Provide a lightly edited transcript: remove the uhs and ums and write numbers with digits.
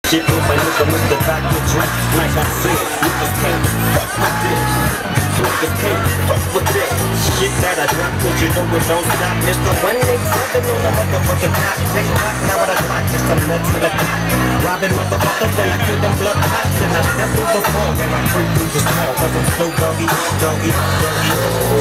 Shit with my nigga Mr. Dr. Dre. Like I said, niggas can't fuck with this. Niggas can't fuck with this. Shit that I drop, cause you know it don't stop. Mr. 187 on the motherfucking top. Take rock, now what I like is some nuts to the top. Robbing motherfuckers and I kill them blood hots. And I step through the floor and I creep through the small. Cause I'm so doggy, doggy, doggy.